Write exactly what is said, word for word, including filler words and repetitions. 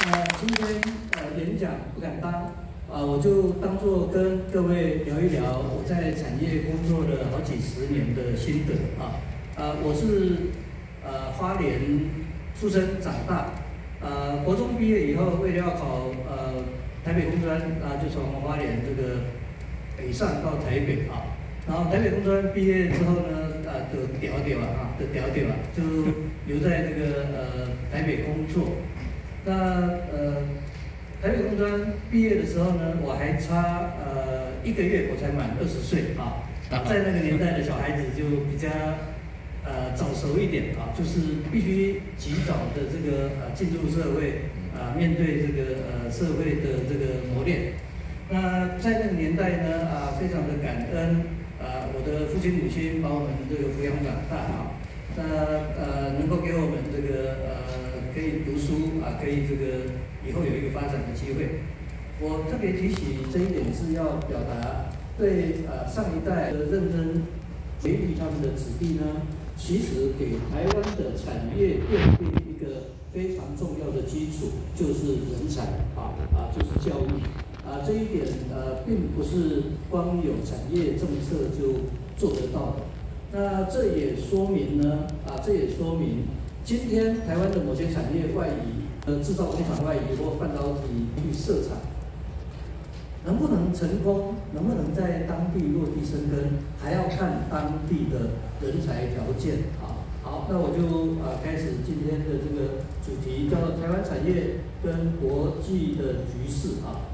呃，今天呃演讲不敢当，啊、呃，我就当做跟各位聊一聊我在产业工作了好几十年的心得啊。呃，我是呃花莲出生长大，呃，国中毕业以后，为了要考呃台北工专啊，就从花莲这个北上到台北啊。然后台北工专毕业之后呢，呃，就调调啊，就调调啊，就留在这个呃台北工作。那呃，台北工专毕业的时候呢，我还差呃一个月我才满二十岁啊。在那个年代的小孩子就比较呃早熟一点啊，就是必须及早的这个呃进入社会啊、呃，面对这个呃社会的这个磨练。那在那个年代呢啊、呃，非常的感恩啊、呃，我的父亲母亲把我们这个抚养长大啊，那呃能够给我们这个呃。可以读书啊，可以这个以后有一个发展的机会。我特别提起这一点是要表达对呃上一代的认真培育他们的子弟呢，其实给台湾的产业奠定一个非常重要的基础，就是人才啊啊，就是教育啊。这一点呃，并不是光有产业政策就做得到的。那这也说明呢啊，这也说明。今天台湾的某些产业外移，呃，制造工厂外移或半导体去设厂，能不能成功，能不能在当地落地生根，还要看当地的人才条件啊。好，那我就呃开始今天的这个主题，叫台湾产业跟国际的局势啊。